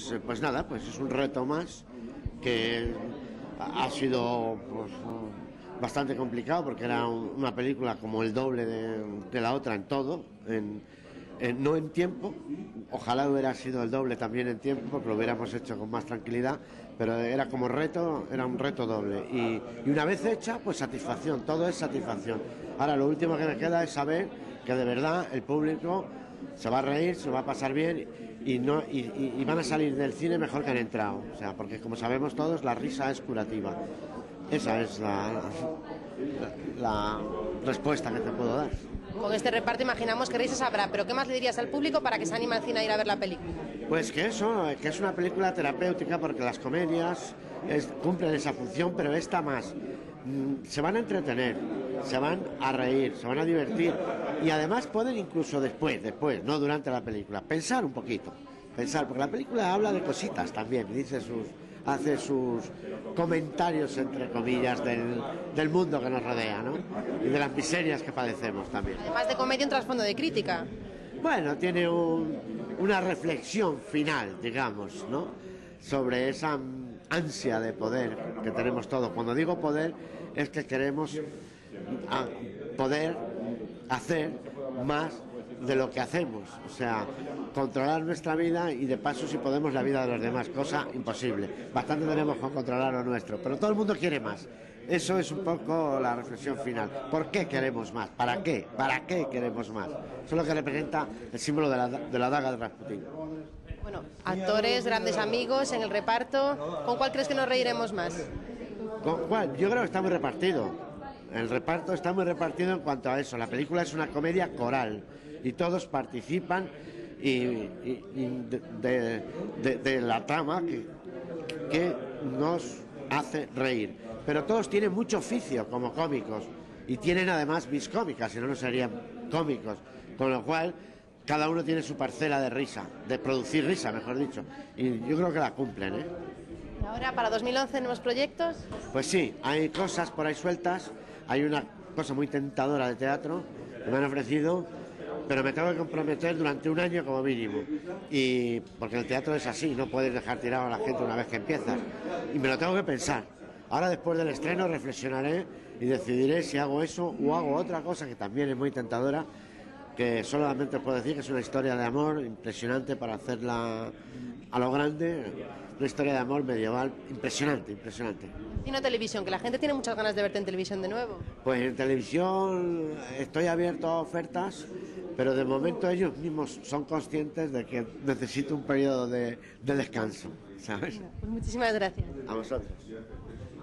pues nada, pues es un reto más que ha sido pues, bastante complicado porque era una película como el doble de la otra en todo, no en tiempo, ojalá hubiera sido el doble también en tiempo porque lo hubiéramos hecho con más tranquilidad, pero era como reto, era un reto doble y una vez hecha, pues satisfacción, todo es satisfacción. Ahora lo último que me queda es saber que de verdad el público se va a reír, se va a pasar bien y van a salir del cine mejor que han entrado, o sea, porque como sabemos todos la risa es curativa. Esa es la respuesta que te puedo dar. Con este reparto imaginamos que risas habrá, pero ¿qué más le dirías al público para que se anime al cine a ir a ver la película? Pues que eso, que es una película terapéutica porque las comedias cumplen esa función, pero esta más. Se van a entretener, se van a reír, se van a divertir y además pueden incluso después, no durante la película, pensar un poquito, porque la película habla de cositas también, hace sus comentarios entre comillas del mundo que nos rodea, ¿no? Y de las miserias que padecemos también. Además de comedia, un trasfondo de crítica. Bueno, tiene una reflexión final, digamos, ¿no? Sobre esa ansia de poder que tenemos todos. Cuando digo poder, es que queremos poder hacer más de lo que hacemos, o sea, controlar nuestra vida y de paso si podemos la vida de los demás, cosa imposible. Bastante tenemos con controlar lo nuestro, pero todo el mundo quiere más. Eso es un poco la reflexión final. ¿Por qué queremos más? ¿Para qué? ¿Para qué queremos más? Eso es lo que representa el símbolo de la daga de Rasputín. Bueno, actores, grandes amigos en el reparto. ¿Con cuál crees que nos reiremos más? ¿Con cuál? Yo creo que está muy repartido. El reparto está muy repartido en cuanto a eso. La película es una comedia coral y todos participan de la trama que nos hace reír. Pero todos tienen mucho oficio como cómicos y tienen además vis cómicas, si no, no serían cómicos. Con lo cual, cada uno tiene su parcela de risa, de producir risa, mejor dicho. Y yo creo que la cumplen, ¿eh? ¿Y ahora para 2011 nuevos proyectos? Pues sí, hay cosas por ahí sueltas. Hay una cosa muy tentadora de teatro que me han ofrecido, pero me tengo que comprometer durante un año como mínimo. Y porque el teatro es así, no puedes dejar tirado a la gente una vez que empiezas. Y me lo tengo que pensar. Ahora después del estreno reflexionaré y decidiré si hago eso o hago otra cosa que también es muy tentadora, que solamente os puedo decir que es una historia de amor impresionante para hacerla a lo grande, una historia de amor medieval impresionante. Cine o televisión, que la gente tiene muchas ganas de verte en televisión de nuevo. Pues en televisión estoy abierto a ofertas, pero de momento ellos mismos son conscientes de que necesito un periodo de descanso, ¿sabes? Pues muchísimas gracias. A vosotros.